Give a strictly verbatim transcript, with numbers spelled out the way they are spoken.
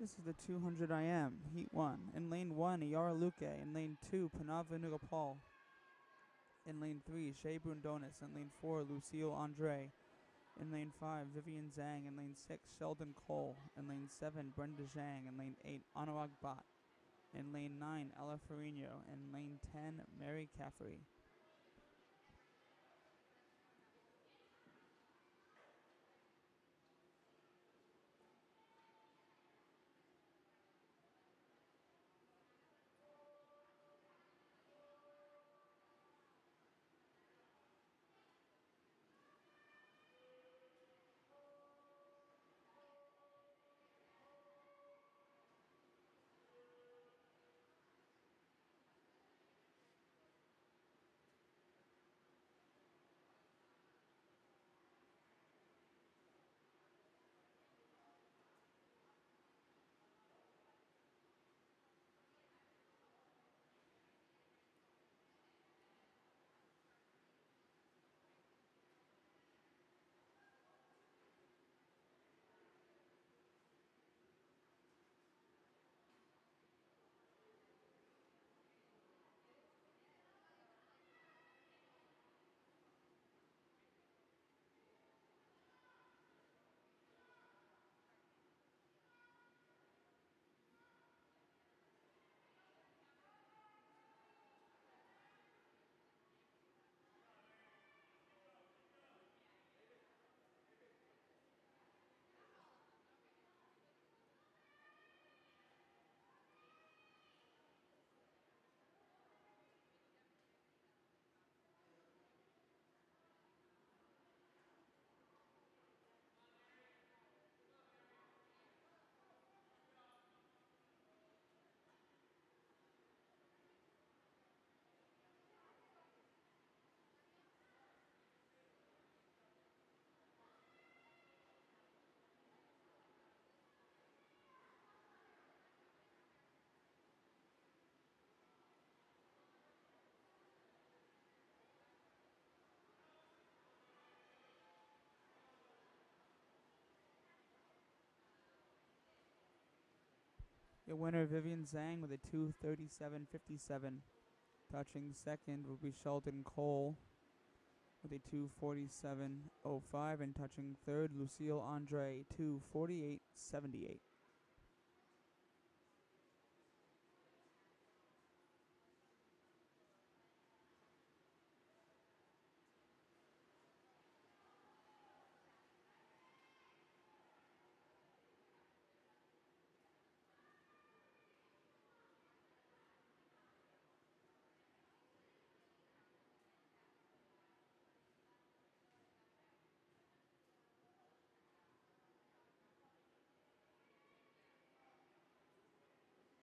This is the two hundred I M, Heat one. In lane one, Yara Luque. In lane two, Panava Nugapal. In lane three, Shea Brundonis. In lane four, Lucille Andre. In lane five, Vivian Zhang. In lane six, Sheldon Cole. In lane seven, Brenda Zhang. In lane eight, Anurag Bhatt. In lane nine, Ella Ferrigno. In lane ten, Mary Caffrey. Your winner, Vivian Zhang, with a two thirty-seven fifty-seven. Touching second will be Sheldon Cole with a two forty-seven oh five. And touching third, Lucille Andre, two forty-eight seventy-eight.